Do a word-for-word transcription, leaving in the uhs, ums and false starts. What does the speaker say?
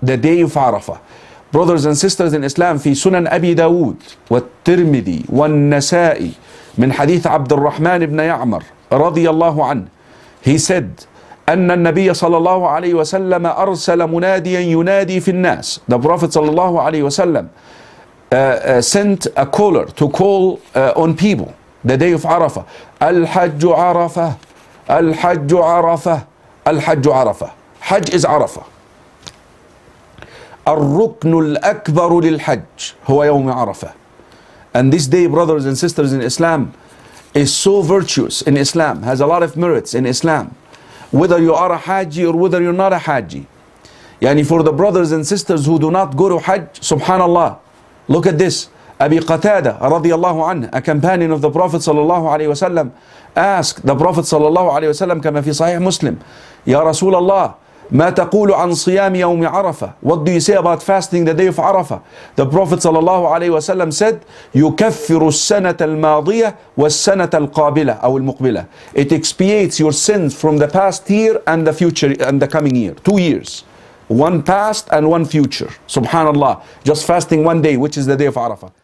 the day of Arafah. Brothers and sisters in Islam, في سنن أبي داود والترمذي والنسائي من حديث عبد الرحمن بن يعمر رضي الله عنه, he said أن النبي صلى الله عليه وسلم أرسل مناديا ينادي في الناس. The Prophet صلى الله عليه وسلم uh, uh, sent a caller to call uh, on people the day of Arafah. الحج عرفة, الحج عرفة, الحج عرفة. Hajj is Arafah. الركن الأكبر للحج هو يوم عرفة. And this day, brothers and sisters in Islam, is so virtuous in Islam, has a lot of merits in Islam, whether you are a Haji or whether you're not a Haji. Yani for the brothers and sisters who do not go to Hajj, subhanallah, look at this. Abi Qatada radiyallahu anhu, a companion of the Prophet sallallahu alayhi wa sallam, asked the Prophet sallallahu alayhi wa sallam, كما في صحيح Muslim, Ya Rasulullah, ما تقول عن صيام يوم عرفة? What do you say about fasting the day of Arafah? The Prophet صلى الله عليه وسلم said, يكفر السنة الماضية والسنة القابلة أو المقبلة. It expiates your sins from the past year and the future and the coming year. Two years. One past and one future. Subhanallah. Just fasting one day, which is the day of Arafah.